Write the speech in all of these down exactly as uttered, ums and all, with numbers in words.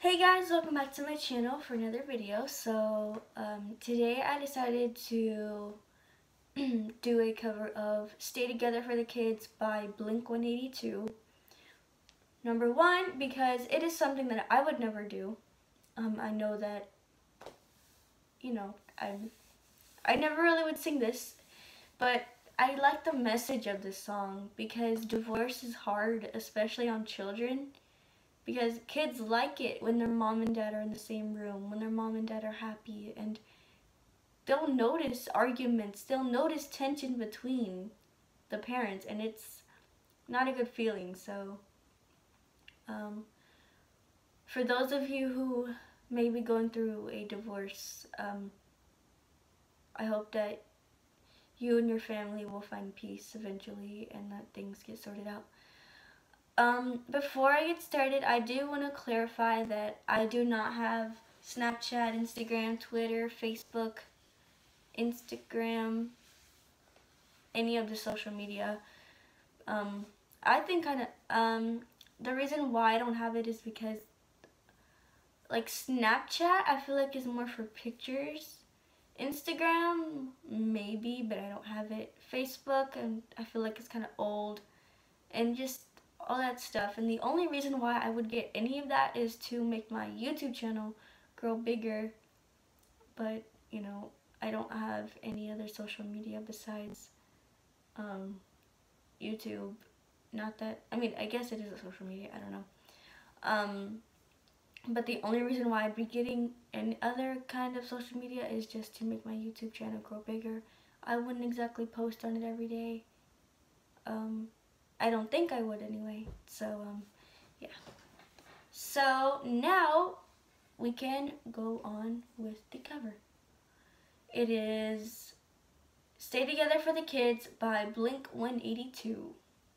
Hey guys, welcome back to my channel for another video. So um, today I decided to do a cover of Stay Together for the Kids by Blink one eighty-two. Number one, because it is something that I would never do. Um, I know that, you know, I I never really would sing this, but I like the message of this song because divorce is hard, especially on children. Because kids like it when their mom and dad are in the same room, when their mom and dad are happy, and they'll notice arguments, they'll notice tension between the parents, and it's not a good feeling. So, um, for those of you who may be going through a divorce, um, I hope that you and your family will find peace eventually and that things get sorted out. Um, before I get started, I do want to clarify that I do not have Snapchat, Instagram, Twitter, Facebook, Instagram, any of the social media. Um, I think kind of, um, the reason why I don't have it is because, like, Snapchat, I feel like is more for pictures. Instagram, maybe, but I don't have it. Facebook, and I feel like it's kind of old. And just all that stuff, and the only reason why I would get any of that is to make my YouTube channel grow bigger. But you know, I don't have any other social media besides um, YouTube. Not that, I mean, I guess it is a social media, I don't know. Um, but the only reason why I'd be getting any other kind of social media is just to make my YouTube channel grow bigger. I wouldn't exactly post on it every day. Um, I don't think I would anyway. So, um, yeah. So now we can go on with the cover. It is Stay Together for the Kids by Blink one eighty-two.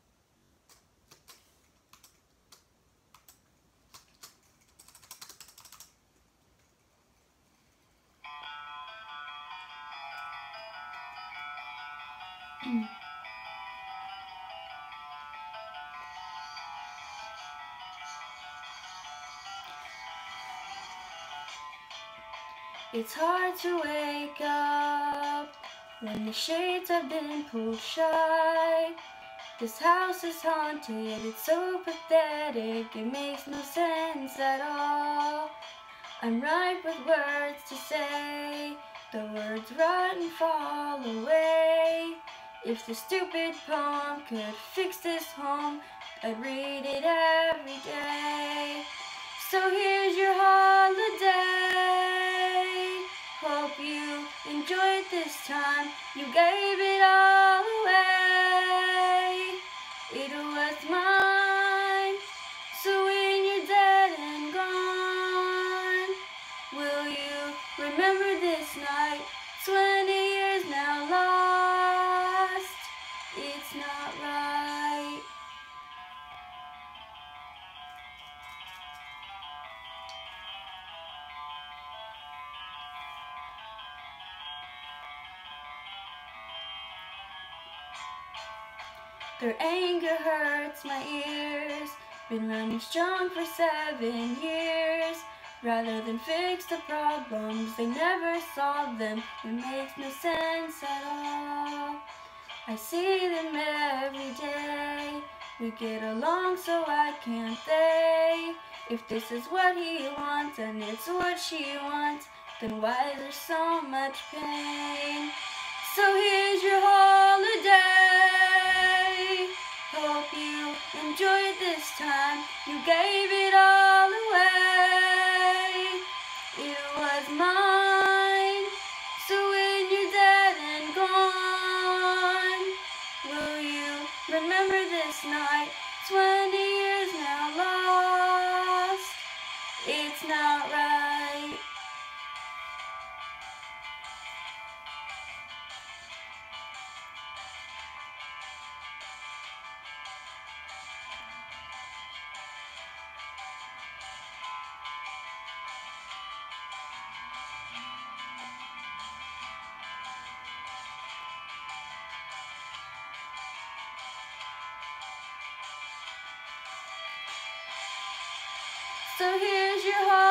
It's hard to wake up when the shades have been pulled shut. This house is haunted, it's so pathetic, it makes no sense at all. I'm ripe with words to say, the words rot and fall away. If the stupid poem could fix this home, I'd read it every day. So here's your holiday. Hope you enjoyed this time. You gave it all away. It was mine. So when you're dead and gone, will you remember this night? Twenty years now lost. It's not right. Their anger hurts my ears. Been running strong for seven years. Rather than fix the problems, they never solve them. It makes no sense at all. I see them every day. We get along, so why can't they? If this is what he wants and it's what she wants, then why is there so much pain? So here's your holiday. Hope you enjoyed this time. You gave it all away. It was mine. So when you're dead and gone, will you remember this night? Twenty years now lost. It's not right. So here's your heart.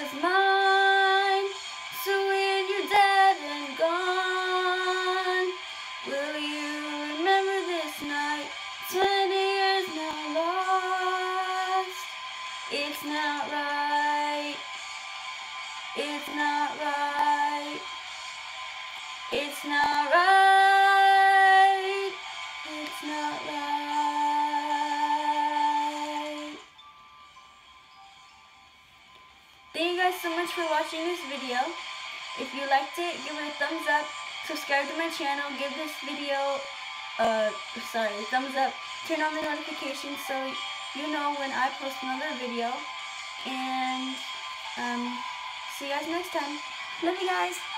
was mine. So when you're dead and gone, will you remember this night? Twenty years now lost. It's not right. It's not right. It's not right. It's not right. Thank you guys so much for watching this video. If you liked it, give it a thumbs up. Subscribe to my channel. Give this video, uh, sorry, a thumbs up. Turn on the notifications so you know when I post another video. And um, see you guys next time. Love you guys.